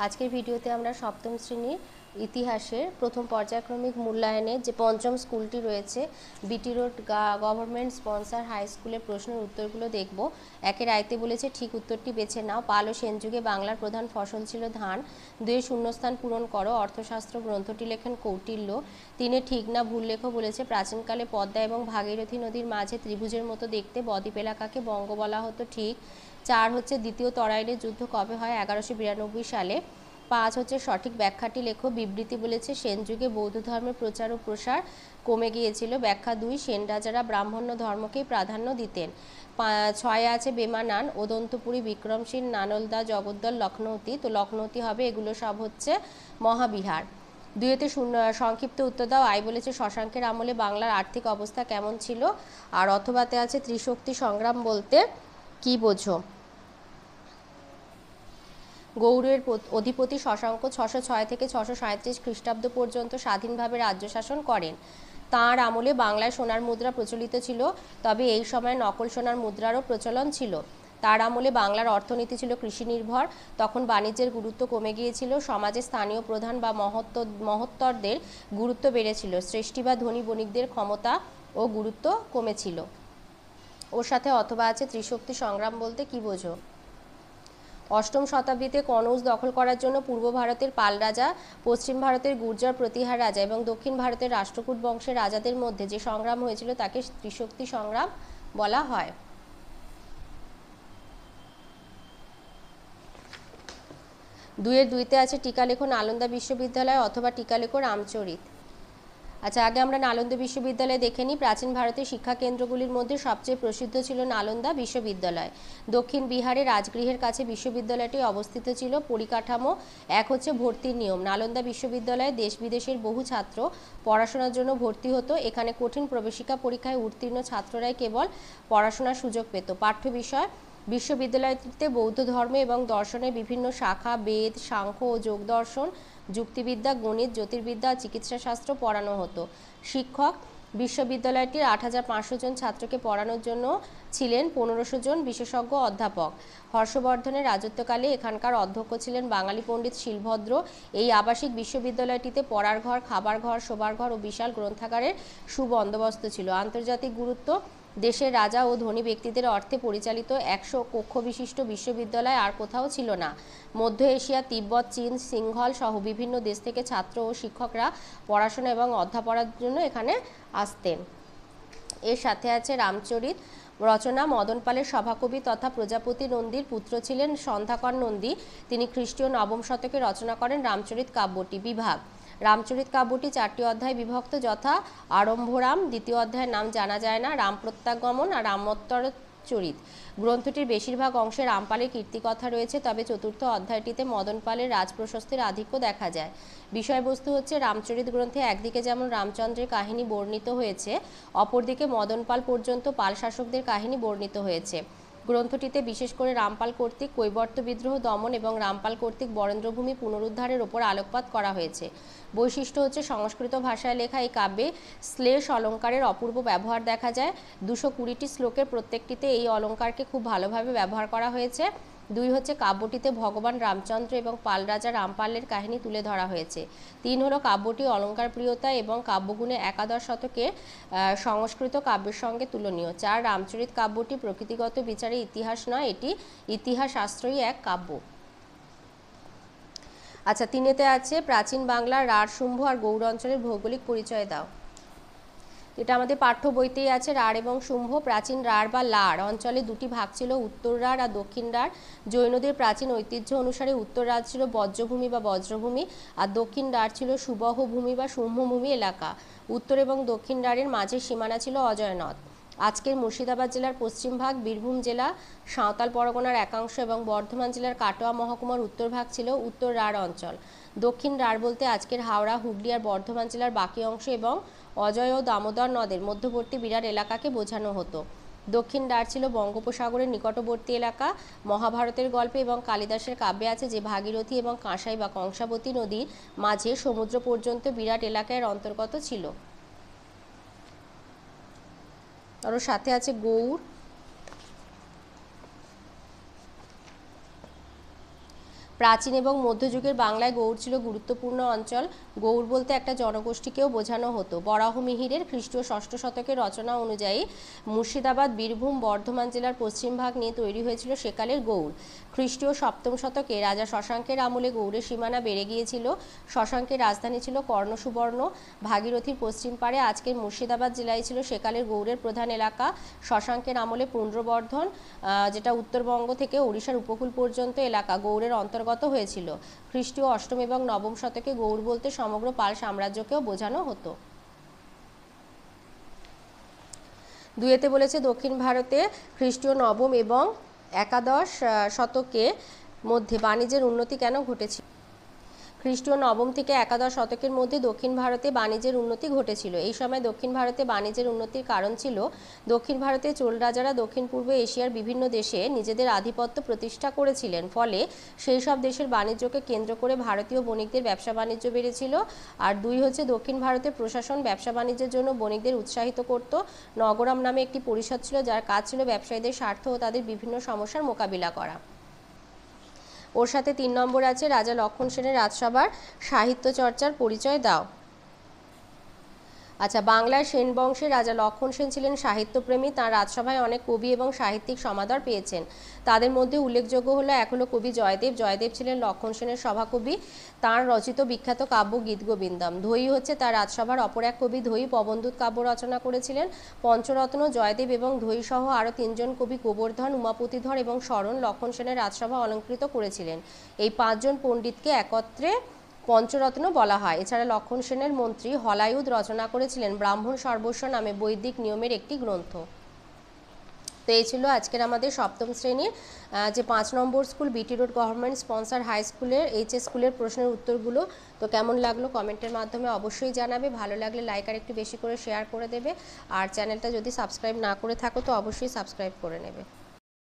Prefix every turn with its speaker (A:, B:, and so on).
A: আজকের ভিডিওতে আমরা সপ্তম শ্রেণীর ইতিহাসের প্রথম পর্যায়ক্রমিক মূল্যায়নের যে পঞ্চম স্কুলটি রয়েছে বিটি রোড গভর্নমেন্ট স্পন্সর হাই স্কুলের প্রশ্নের উত্তরগুলো দেখব। একের আয়তে বলেছে ঠিক উত্তরটি বেছে নাও। পাল ও সেন যুগে বাংলার প্রধান ফসল ছিল ধান। 2 শূন্যস্থান পূরণ করো। অর্থশাস্ত্র গ্রন্থটি লেখেন কৌটিল্য। 3 ঠিক না ভুল লেখো বলেছে প্রাচীনকালে পদ্মা এবং ভাগীরথী নদীর মাঝে ত্রিভুজের মতো দেখতে বদ্বীপ এলাকাকে বঙ্গ বলা হতো, ঠিক। 4 হচ্ছে দ্বিতীয় তরাইলের যুদ্ধ কবে হয়? 1192 সালে। 5 হচ্ছে সঠিক ব্যাখ্যাটি লেখো। বিবৃতি বলেছে সেন যুগে বৌদ্ধ ধর্মের প্রচার ও প্রসার কমে গিয়েছিল। ব্যাখ্যা 2 সেন রাজারা ব্রাহ্মণ্য ধর্মকেই প্রাধান্য দিতেন। 6 আছে বেমানান, ওদন্তপুরী, বিক্রমশীল, নানলদা, জগদ্দল, লখনৌতি। তো লখনৌতি হবে, এগুলো সব হচ্ছে মহাবিহার। 2তে সংক্ষিপ্ত উত্তর দাও। আই বলেছে শশাঙ্কের আমলে বাংলার আর্থিক অবস্থা কেমন ছিল? আর অথবাতে আছে ত্রিশক্তি সংগ্রাম বলতে কি বোঝো? গৌড়ের অধিপতি শশাঙ্ক 606 থেকে 637 খ্রিস্টাব্দ পর্যন্ত স্বাধীনভাবে রাজ্য শাসন করেন। তাঁর আমলে বাংলায় সোনার মুদ্রা প্রচলিত ছিল, তবে এই সময় নকল সোনার মুদ্রারও প্রচলন ছিল। তার আমলে বাংলার অর্থনীতি ছিল কৃষি নির্ভর। তখন বাণিজ্যের গুরুত্ব কমে গিয়েছিল। সমাজে স্থানীয় প্রধান বা মহত্তরদের গুরুত্ব বেড়েছিল। শ্রেষ্ঠী বা ধনী বণিকদের ক্ষমতা ও গুরুত্ব কমেছিল। ওর সাথে অথবা আছে ত্রিশক্তি সংগ্রাম বলতে কি বোঝো? অষ্টম শতাব্দীতে কনৌজ দখল করার জন্য পূর্ব ভারতের পাল রাজা, পশ্চিম ভারতের গুর্জর প্রতিহার রাজা এবং দক্ষিণ ভারতের রাষ্ট্রকূট বংশের রাজাদের মধ্যে যে সংগ্রাম হয়েছিল তাকে ত্রিশক্তি সংগ্রাম বলা হয়। দুইয়ের 2তে আছে টিকা লেখো নালন্দা বিশ্ববিদ্যালয় অথবা টিকা লেখো রামচরিত। আচ্ছা, আগে আমরা নালন্দা বিশ্ববিদ্যালয় দেখে নিই। প্রাচীন ভারতের শিক্ষা কেন্দ্রগুলির মধ্যে সবচেয়ে প্রসিদ্ধ ছিল নালন্দা বিশ্ববিদ্যালয়। দক্ষিণ বিহারে রাজগৃহের কাছে বিশ্ববিদ্যালয়টি অবস্থিত ছিল। পরিকাঠামো 1 হচ্ছে ভর্তির নিয়ম। নালন্দা বিশ্ববিদ্যালয়ে দেশ বিদেশের বহু ছাত্র পড়াশোনার জন্য ভর্তি হতো। এখানে কঠিন প্রবেশিকা পরীক্ষায় উত্তীর্ণ ছাত্ররাই কেবল পড়াশোনার সুযোগ পেত। পাঠ্য বিষয় বিশ্ববিদ্যালয়টিতে বৌদ্ধ ধর্ম এবং দর্শনের বিভিন্ন শাখা, বেদ, সাংখ্য ও যোগ দর্শন, যুক্তিবিদ্যা, গণিত, জ্যোতির্বিদ্যা, চিকিৎসাশাস্ত্র পড়ানো হতো। শিক্ষক বিশ্ববিদ্যালয়টির 8500 জন ছাত্রকে পড়ানোর জন্য ছিলেন 1500 জন বিশেষজ্ঞ অধ্যাপক। হর্ষবর্ধনের রাজত্বকালে এখানকার অধ্যক্ষ ছিলেন বাঙালি পণ্ডিত শিলভদ্র। এই আবাসিক বিশ্ববিদ্যালয়টিতে পড়ার ঘর, খাবার ঘর, শোবার ঘর ও বিশাল গ্রন্থাগারের সুবন্দোবস্ত ছিল। আন্তর্জাতিক গুরুত্ব দেশের রাজা ও ধনী ব্যক্তিদের অর্থে পরিচালিত 100 কক্ষ বিশিষ্ট বিশ্ববিদ্যালয় আর কোথাও ছিল না। মধ্য এশিয়া, তিব্বত, চীন, সিংহল সহ বিভিন্ন দেশ থেকে ছাত্র ও শিক্ষকরা পড়াশোনা এবং অধ্যাপনার জন্য এখানে আসতেন। এর সাথে আছে রামচরিত রচনা। মদন পালের সভাকবি তথা প্রজাপতি নন্দীর পুত্র ছিলেন সন্ধ্যাকর নন্দী। তিনি খ্রিস্টীয় 9ম শতকে রচনা করেন রামচরিত কাব্যটি। বিভাগ রামচরিত কাব্যটি 4টি অধ্যায়ে বিভক্ত, যথা আরম্ভরাম, দ্বিতীয় অধ্যায়ের নাম জানা যায় না, রাম প্রত্যাগমন আর রামোত্তর চরিত। গ্রন্থটির বেশিরভাগ অংশে রামপালের কীর্তিকথা রয়েছে, তবে চতুর্থ অধ্যায়টিতে মদন পালের রাজপ্রশস্তির আধিক্য দেখা যায়। বিষয়বস্তু হচ্ছে রামচরিত গ্রন্থে একদিকে যেমন রামচন্দ্রের কাহিনী বর্ণিত হয়েছে, অপরদিকে মদন পাল পর্যন্ত পাল শাসকদের কাহিনী বর্ণিত হয়েছে। গ্রন্থটিতে বিশেষ করে রামপাল কর্তৃক কৈবর্ত বিদ্রোহ দমন এবং রামপাল কর্তৃক বরেন্দ্রভূমি পুনরুদ্ধারের ওপর আলোকপাত করা হয়েছে। বৈশিষ্ট্য হচ্ছে সংস্কৃত ভাষায় লেখা এই কাব্যে শ্লেষ অলঙ্কারের অপূর্ব ব্যবহার দেখা যায়। 220টি শ্লোকের প্রত্যেকটিতে এই অলঙ্কারকে খুব ভালোভাবে ব্যবহার করা হয়েছে। 2 হচ্ছে কাব্যটিতে ভগবান রামচন্দ্র এবং পাল রাজা রামপালের কাহিনী তুলে ধরা হয়েছে। 3 হলো কাব্যটি অলঙ্কার প্রিয়তা এবং কাব্যগুণে একাদশ শতকে সংস্কৃত কাব্যের সঙ্গে তুলনীয়। 4 রামচরিত কাব্যটি প্রকৃতিগত বিচারে ইতিহাস নয়, এটি ইতিহাস আশ্রয়ী এক কাব্য। আচ্ছা, 3তে আছে প্রাচীন বাংলার রাঢ়, শুম্ভ আর গৌড় অঞ্চলের ভৌগোলিক পরিচয় দাও। এটা আমাদের পাঠ্য বইতেই আছে। রাঢ় এবং শুম্ভ। প্রাচীন রাঢ় বা লার অঞ্চলে 2টি ভাগ ছিল, উত্তর রাঢ় আর দক্ষিণ রাঢ়। জৈনদের প্রাচীন ঐতিহ্য অনুসারে উত্তর রাঢ় ছিল বজ্রভূমি বা বজ্রভূমি আর দক্ষিণ রাঢ় ছিল সুবহ ভূমি বা শুম্ভভূমি এলাকা। উত্তর এবং দক্ষিণ রাঢ়ের মাঝের সীমানা ছিল অজয় নদ। আজকের মুর্শিদাবাদ জেলার পশ্চিম ভাগ, বীরভূম জেলা, সাঁওতাল পরগনার একাংশ এবং বর্ধমান জেলার কাটোয়া মহকুমার উত্তর ভাগ ছিল উত্তর রাঢ় অঞ্চল। দক্ষিণ রাঢ় বলতে আজকের হাওড়া, হুগলি আর বর্ধমান জেলার বাকি অংশ এবং অজয় ও দামোদর নদের মধ্যবর্তী বিরাট এলাকাকে বোঝানো হতো। দক্ষিণ রাঢ় ছিল বঙ্গোপসাগরের নিকটবর্তী এলাকা। মহাভারতের গল্পে এবং কালিদাসের কাব্যে আছে যে ভাগীরথী এবং কাঁসাই বা কংসাবতী নদীর মাঝে সমুদ্র পর্যন্ত বিরাট এলাকার অন্তর্গত ছিল। আর সাথে আছে গৌড়। প্রাচীন এবং মধ্যযুগের বাংলায় গৌড় ছিল গুরুত্বপূর্ণ অঞ্চল। গৌড় বলতে একটা জনগোষ্ঠীকেও বোঝানো হতো। বরাহমিহিরের খ্রিস্টীয় ষষ্ঠ শতকের রচনা অনুযায়ী মুর্শিদাবাদ, বীরভূম, বর্ধমান জেলার পশ্চিম ভাগ নিয়ে তৈরি হয়েছিল সেকালের গৌড়। খ্রিস্টীয় সপ্তম শতকে রাজা শশাঙ্কের আমলে গৌড়ের সীমানা বেড়ে গিয়েছিল। শশাঙ্কের রাজধানী ছিল কর্ণসুবর্ণ। ভাগীরথীর পশ্চিম পারে আজকের মুর্শিদাবাদ জেলায় ছিল সেকালের গৌড়ের প্রধান এলাকা। শশাঙ্কের আমলে পুণ্ড্রবর্ধন, যেটা উত্তরবঙ্গ থেকে ওড়িশার উপকূল পর্যন্ত এলাকা, গৌড়ের অন্তর্গত হয়েছিল। খ্রিস্টীয় অষ্টম এবং নবম শতকে গৌড় বলতে সমগ্র পাল সাম্রাজ্যকেও বোঝানো হতো। দুয়েতে বলেছে দক্ষিণ ভারতে খ্রিস্টীয় নবম এবং একাদশ শতকে মধ্যে বাণিজ্যের উন্নতি কেন ঘটেছিল? খ্রিস্টীয় নবম থেকে একাদশ শতকের মধ্যে দক্ষিণ ভারতে বাণিজ্যের উন্নতি ঘটেছিল। এই সময় দক্ষিণ ভারতে বাণিজ্যের উন্নতির কারণ ছিল দক্ষিণ ভারতে চোল রাজারা দক্ষিণ পূর্ব এশিয়ার বিভিন্ন দেশে নিজেদের আধিপত্য প্রতিষ্ঠা করেছিলেন। ফলে সেই সব দেশের বাণিজ্যকে কেন্দ্র করে ভারতীয় বণিকদের ব্যবসা বাণিজ্য বেড়েছিল। আর দুই হচ্ছে দক্ষিণ ভারতের প্রশাসন ব্যবসা বাণিজ্যের জন্য বণিকদের উৎসাহিত করত। নগরম নামে একটি পরিষদ ছিল যার কাজ ছিল ব্যবসায়ীদের স্বার্থ ও তাদের বিভিন্ন সমস্যার মোকাবিলা করা। ওর সাথে 3 নম্বর আছে রাজা লক্ষণ সেনের রাজসভার সাহিত্য চর্চার পরিচয় দাও। আচ্ছা, বাংলার সেন বংশের রাজা লক্ষণ সেন ছিলেন সাহিত্যপ্রেমী। তাঁর রাজসভায় অনেক কবি এবং সাহিত্যিক সমাদর পেয়েছেন। তাদের মধ্যে উল্লেখযোগ্য হলো এক হলো কবি জয়দেব। জয়দেব ছিলেন লক্ষণ সেনের সভাকবি। তাঁর রচিত বিখ্যাত কাব্য গীতগোবিন্দম। ধৈ হচ্ছে তার রাজসভার অপর এক কবি। ধৈ পবনদূত কাব্য রচনা করেছিলেন। পঞ্চরত্ন জয়দেব এবং ধৈ সহ আরও 3 জন কবি গোবর্ধন, উমাপতিধর এবং শরণ লক্ষণ সেনের রাজসভা অলঙ্কৃত করেছিলেন। এই 5 জন পণ্ডিতকে একত্রে পঞ্চরত্ন বলা হয়। এছাড়া লক্ষণ সেনের মন্ত্রী হলায়ুধ রচনা করেছিলেন ব্রাহ্মণ সর্বস্ব নামে বৈদিক নিয়মের একটি গ্রন্থ। তো এই ছিল আজকের আমাদের সপ্তম শ্রেণীর যে 5 নম্বর school BT road government sponsor high স্কুলের এইচএস স্কুলের প্রশ্নের উত্তরগুলো। তো কেমন লাগলো কমেন্টের মাধ্যমে অবশ্যই জানাবে। ভালো লাগলে লাইক আর একটু বেশি করে শেয়ার করে দেবে। আর চ্যানেলটা যদি সাবস্ক্রাইব না করে থাকো তো অবশ্যই সাবস্ক্রাইব করে নেবে।